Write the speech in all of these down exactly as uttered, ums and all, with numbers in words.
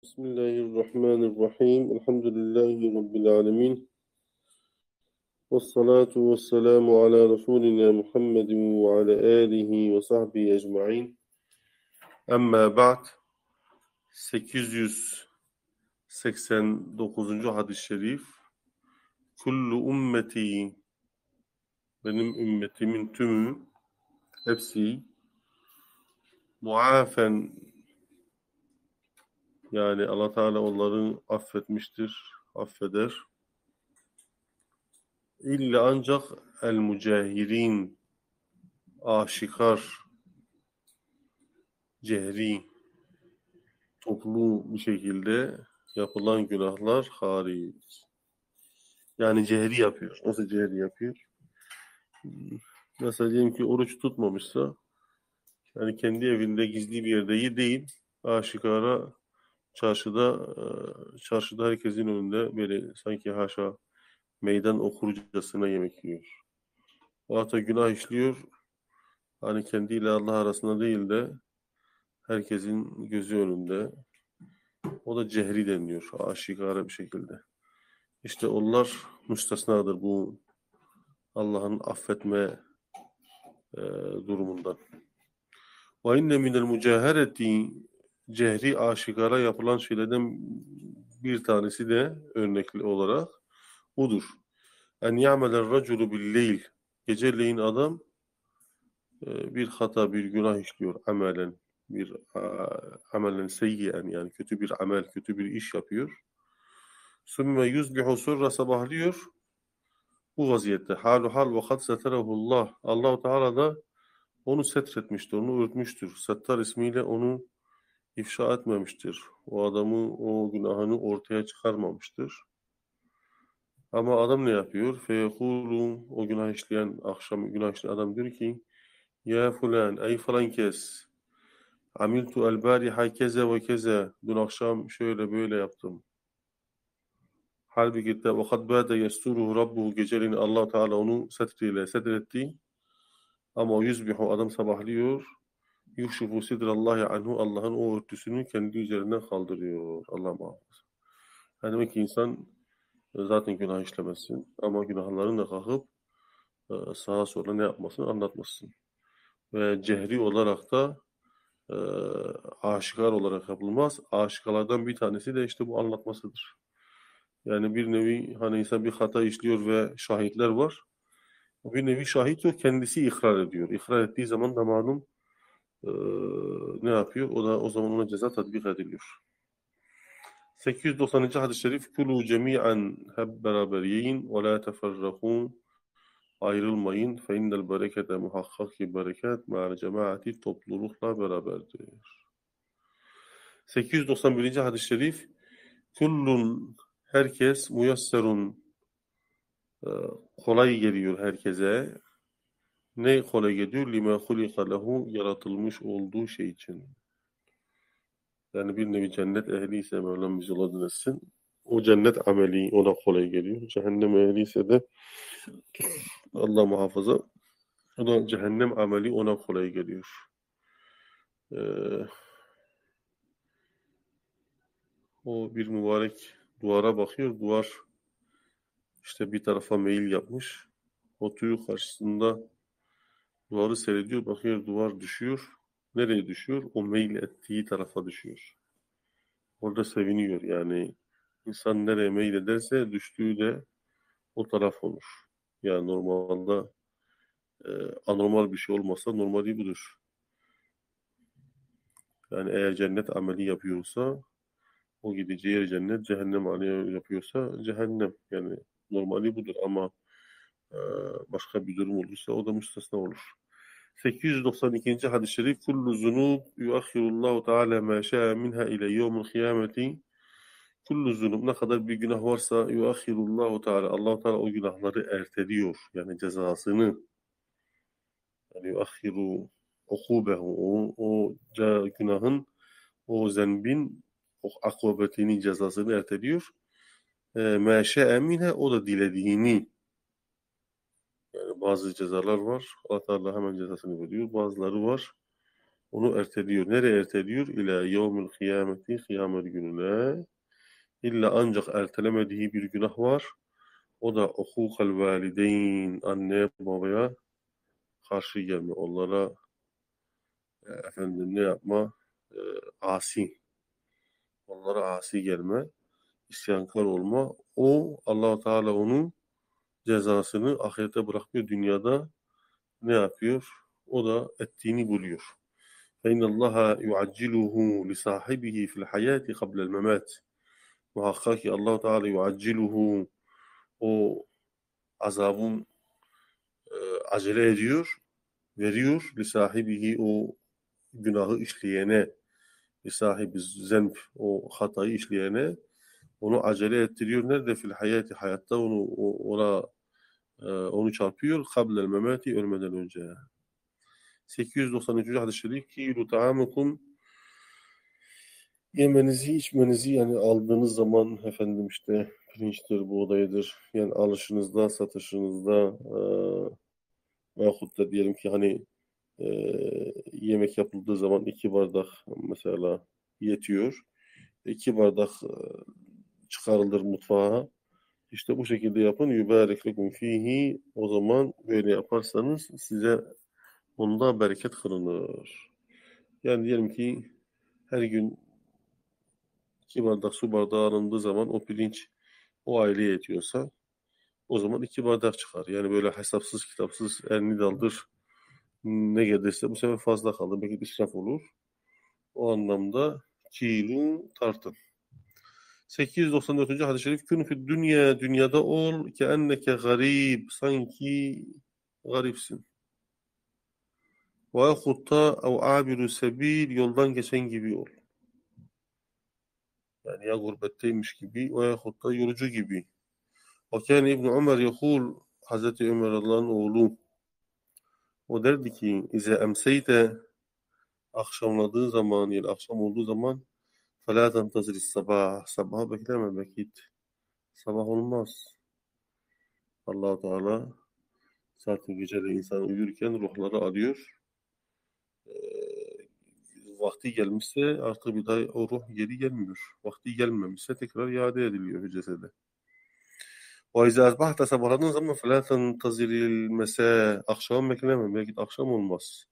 بسم الله الرحمن الرحيم الحمد لله رب العالمين والصلاة والسلام على رسولنا محمد وعلى آله وصحبه أجمعين أما بعد sekiz yüz seksen dokuzuncu hadis-i şerif Kullu ümmeti benim ümmetimin tümü hepsi muafen yani Allah Teala onları affetmiştir, affeder. İlla ancak el mücahirin aşikar, cehri, toplu bir şekilde yapılan günahlar hariç. Yani cehri yapıyor. Nasıl cehri yapıyor? Mesela diyelim ki oruç tutmamışsa, yani kendi evinde gizli bir yerde değil, aşikara çarşıda, çarşıda herkesin önünde böyle sanki haşa meydan okurcasına yemek yiyor. Hatta günah işliyor, hani kendiyle Allah arasında değil de herkesin gözü önünde. O da cehri deniliyor, aşikare bir şekilde. İşte onlar müstesnadır bu Allah'ın affetme e, durumundan. Ve inne minel mücahereti cehri aşikara yapılan şeylerden bir tanesi de örnekli olarak budur. En ya'melen raculu billeyl geceleyin adam e, bir hata, bir günah işliyor amelen, bir amelen seyyiyen yani kötü bir amel, kötü bir iş yapıyor. Sümme yuzbihu sonra sabahlıyor. Bu vaziyette halu hal ve kad seterehullah. Allah-u Teala da onu setretmiştir, onu örtmüştür. Settar ismiyle onu ifşa etmemiştir. O adamı, o günahını ortaya çıkarmamıştır. Ama adam ne yapıyor? Feyekulu, o günah işleyen, akşam günah işleyen adam diyor ki ya fulan, ey falan kes. Amiltu el bariha keze ve keze. Dün akşam şöyle böyle yaptım. Halbuki de vakad bâde yesturuhu rabbuhu geceleyin Allah Teala onu setriyle setretti. Ama o yüzbihu adam sabahlıyor. Yuşufu sidrallahi anhu Allah'ın o örtüsünü kendi üzerinden kaldırıyor. Allah muhafaza. Yani demek ki insan zaten günah işlemesin ama günahlarını da kalkıp sağa sola ne yapmasın anlatmasın. Ve cehri olarak da e, aşikar olarak yapılmaz. Aşikarlardan bir tanesi de işte bu anlatmasıdır. Yani bir nevi hani insan bir hata işliyor ve şahitler var. Bir nevi şahit yok, kendisi ikrar ediyor. İkrar ettiği zaman da malum e, ne yapıyor? O da o zaman ona ceza tatbik ediliyor. sekiz yüz doksanıncı hadis-i şerif Kulu cemi'an hep beraber yiyin ve la teferrakun ayrılmayın fe innel berekete muhakkak ki bereket ma'al cemaati toplulukla beraberdir. sekiz yüz doksan birinci hadis-i şerif Kullun herkes muyasserun kolay geliyor herkese. Ne kolay geliyor? Lima hulika lehu yaratılmış olduğu şey için. Yani bir nevi cennet ehli ise Mevlam bizi ola etsin. O cennet ameli ona kolay geliyor. Cehennem ehli ise de Allah muhafaza o da cehennem ameli ona kolay geliyor. Ee, o bir mübarek duvara bakıyor. Duvar işte bir tarafa meyil yapmış. Oturuyor karşısında duvarı seyrediyor. Bakıyor duvar düşüyor. Nereye düşüyor? O meyil ettiği tarafa düşüyor. Orada seviniyor yani. İnsan nereye meyil ederse düştüğü de o taraf olur. Yani normalde e, anormal bir şey olmasa normali budur. Yani eğer cennet ameli yapıyorsa o gideceği yer cennet, cehennem ameli yapıyorsa cehennem. Yani normali budur ama e, başka bir durum olursa o da müstesna olur. sekiz yüz doksan ikinci hadis-i şerif Kullu zunub yuakhirullahu teala ma şa'a minha ile yevmil kıyameti Kullu zunub ne kadar bir günah varsa yuakhirullahu teala Allah Teala o günahları erteliyor. Yani cezasını yani yuakhiru ukubehu o, o günahın o zenbin o akıbetini cezasını erteliyor. Ma şa'a minha o da dilediğini yani bazı cezalar var. Allah Teala hemen cezasını veriyor. Bazıları var. Onu erteliyor. Nereye erteliyor? İlâ yevmil kıyameti, kıyamet gününe. İlla ancak ertelemediği bir günah var. O da hukukal valideyn, anne babaya karşı gelme. Onlara e, efendim ne yapma? E, asi. Onlara asi gelme. İsyankar olma. O Allah Teala onun cezasını ahirete bırakmıyor. Dünyada ne yapıyor? O da ettiğini buluyor. فَاِنَّ اللّٰهَ يُعَجِّلُهُ لِصَاحِبِهِ فِي الْحَيَاةِ قَبْلَ الْمَمَاتِ. Muhakkak ki Allah Teala yuacciluhu, o azabın e, acele ediyor, veriyor li sahibihi, o günahı işleyene, li sahibi zenb, o hatayı işleyene onu acele ettiriyor. Nerede? Fil hayati, hayatta onu o, ona e, onu çarpıyor. Kablel memati, ölmeden önce. sekiz yüz doksan üçüncü hadis-i şerif ki yulu ta'amukum, yemenizi, içmenizi, yani aldığınız zaman efendim işte pirinçtir, buğdaydır. Yani alışınızda, satışınızda e, veyahut da diyelim ki hani e, yemek yapıldığı zaman iki bardak mesela yetiyor. İki bardak e, çıkarılır mutfağa. İşte bu şekilde yapın. Yübarik lekum fihi. O zaman böyle yaparsanız size onda bereket kılınır. Yani diyelim ki her gün iki bardak su bardağı alındığı zaman o pirinç o aileye yetiyorsa o zaman iki bardak çıkar. Yani böyle hesapsız kitapsız elini daldır ne gelirse bu sefer fazla kalır. Belki israf olur. O anlamda kilo tartın. sekiz yüz doksan dördüncü hadis-i şerif kün fid dünya, dünyada ol ki enneke garib, sanki garipsin. Ve hutta ev abiru sebil, yoldan geçen gibi ol. Yani ya gurbetteymiş gibi veya hutta yolcu gibi. Ve kâne İbn Ömer yekul, Hazreti Ömer Allah'ın oğlu, o derdi ki İze emseyte, akşamladığı zaman, yani akşam olduğu zaman فَلَا تَنْتَظِرِ الصَّبَاحِ, sabahı bekleme vakit. Sabah olmaz. Allah Teala zaten gecede insan uyurken ruhları alıyor. Ee, vakti gelmişse artık bir daha o ruh geri gelmiyor. Vakti gelmemişse tekrar iade ediliyor cesede. وَاِذَا أَصْبَحْتَ, sabahladığın zaman فَلَا تَنْتَظِرِ الْمَسَاءِ, akşam bekleme. Belki akşam olmaz.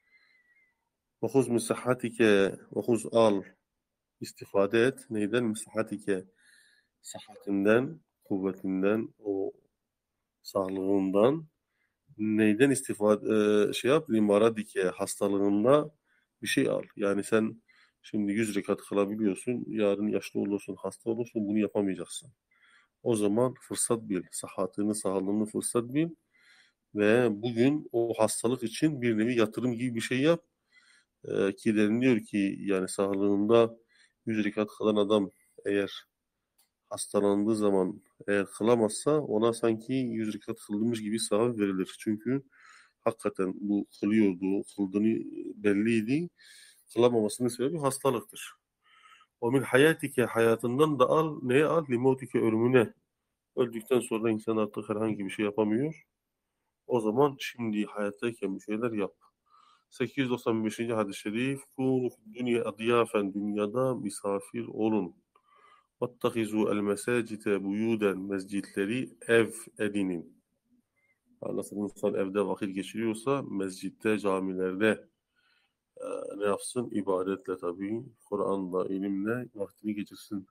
وَخُذْ مِنْ صَحَّتِكَ, وَخُذْ al, istifade et. Neyden? مِنْ sıhhatinden, kuvvetinden, o sağlığından. Neyden istifade e, şey yap? Limaradike, hastalığında bir şey al. Yani sen şimdi yüz rekat kılabiliyorsun. Yarın yaşlı olursun, hasta olursun, bunu yapamayacaksın. O zaman fırsat bil. Sıhhatini, sağlığını fırsat bil. Ve bugün o hastalık için bir nevi yatırım gibi bir şey yap. Ee, ki deniliyor ki yani sağlığında yüz rekat kılan adam eğer hastalandığı zaman eğer kılamazsa ona sanki yüz rekat kılmış gibi sevap verilir. Çünkü hakikaten bu kılıyordu, kıldığını belliydi. Kılamamasının sebebi hastalıktır. O min hayatike, hayatından da al, neye al? Limotike, ölümüne. Öldükten sonra insan artık herhangi bir şey yapamıyor. O zaman şimdi hayattayken bir şeyler yap. sekiz yüz doksan beşinci hadis-i şerif kûnû dünya diyafen, dünyada misafir olun. وَاتَّخِذُوا الْمَسَاجِدَ buyuden, mescitleri ev edinin. Nasıl insan evde vakit geçiriyorsa mescitte, camilerde e, ne yapsın? İbadetle tabii, Kur'an'la, ilimle vaktini geçirsin.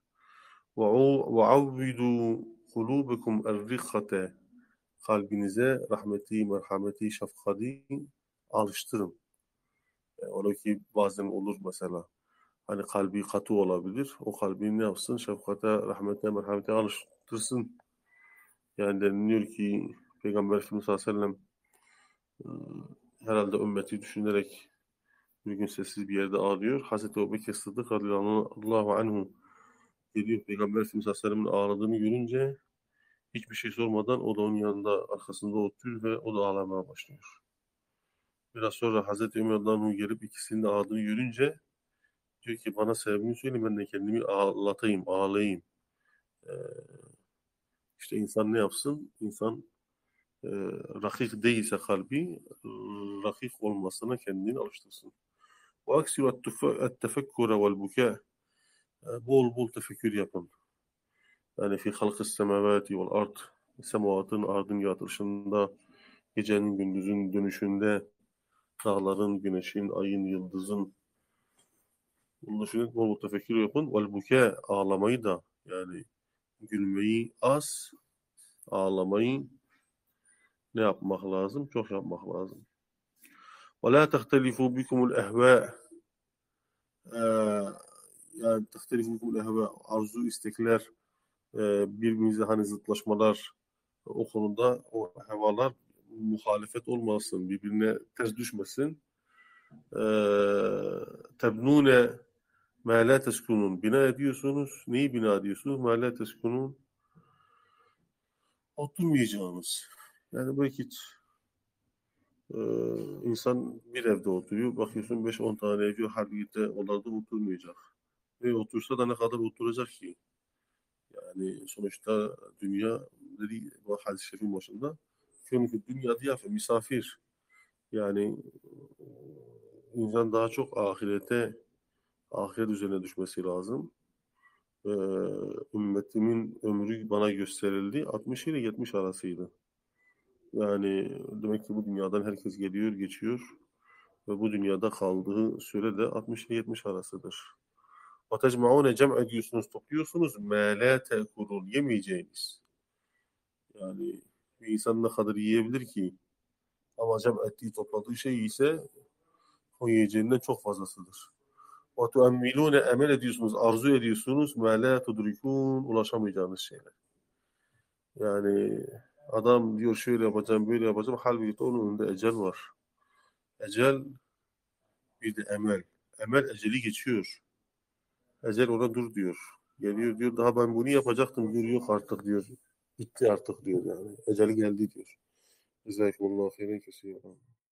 وَعَوِّدُوا قُلُوبَكُمْ الرِّقَّةَ, kalbinize rahmeti, merhameti, şefkati alıştırın. Yani ola ki bazen olur mesela. Hani kalbi katı olabilir. O kalbini ne yapsın? Şefkate, rahmete, merhamete alıştırsın. Yani deniliyor ki Peygamber Efendimiz sallallahu aleyhi ve sellem e, herhalde ümmeti düşünerek bir gün sessiz bir yerde ağlıyor. Hazreti Ebubekir Sıddık radıyallahu anhu geliyor. Peygamber Efendimiz sallallahu aleyhi ve sellem'in ağladığını görünce hiçbir şey sormadan o da onun yanında arkasında oturuyor ve o da ağlamaya başlıyor. Biraz sonra Hazreti Ömer radıyallahu anhu gelip ikisinin de ağladığını görünce diyor ki bana sebebini söyle, ben de kendimi ağlatayım, ağlayayım. Ee, işte insan ne yapsın? İnsan e, rakik değilse kalbi, rakik olmasına kendini alıştırsın. وَاَكْسِرُ التَّفَكُّرَ وَالْبُكَاء. Yani bol bol tefekkür yapın. Yani fi halkı semavati vel ard. Semavatın ardın yaratılışında, gecenin gündüzün dönüşünde, dağların, güneşin, ayın, yıldızın. Bunu düşünün, bol bol tefekkür yapın. Vel buka, ağlamayı da, yani gülmeyi az, ağlamayı ne yapmak lazım? Çok yapmak lazım. Ve la tehtelifu bikumul ehva. Yani tehtelifu bikumul ehva. Arzu, istekler, e, birbirimize hani zıtlaşmalar, o konuda o hevalar muhalefet olmasın, birbirine ters düşmesin. Tebnune ma la teskunun. Bina ediyorsunuz. Neyi bina ediyorsunuz? Ma la teskunun. Oturmayacağınız. Yani belki e, insan bir evde oturuyor. Bakıyorsun beş on tane ev yok. Halbuki onlarda oturmayacak. Ve otursa da ne kadar oturacak ki? Yani sonuçta dünya dedi bu hadis-i şerifin başında çünkü dünya diyafe misafir. Yani insan daha çok ahirete ahiret üzerine düşmesi lazım. Ee, ümmetimin ömrü bana gösterildi. altmış ile yetmiş arasıydı. Yani demek ki bu dünyadan herkes geliyor, geçiyor ve bu dünyada kaldığı süre de altmış ile yetmiş arasıdır. وَتَجْمَعُونَ cem ediyorsunuz, topluyorsunuz. مَا لَا تَأْكُلُونَ yemeyeceğiniz. Yani bir insan ne kadar yiyebilir ki? Ama cem ettiği, topladığı şey ise o yiyeceğinden çok fazlasıdır. وَتُؤَمِّلُونَ emel ediyorsunuz, arzu ediyorsunuz. مَا لَا تُدْرِكُونَ ulaşamayacağınız şeyler. Yani adam diyor şöyle yapacağım, böyle yapacağım. Halbuki onun önünde ecel var. Ecel bir de emel. Emel eceli geçiyor. Ecel ona dur diyor. Geliyor diyor daha ben bunu yapacaktım diyor. Yok artık diyor. Bitti artık diyor yani. Ecel geldi diyor. Jazakumullahu khairan kesiyor.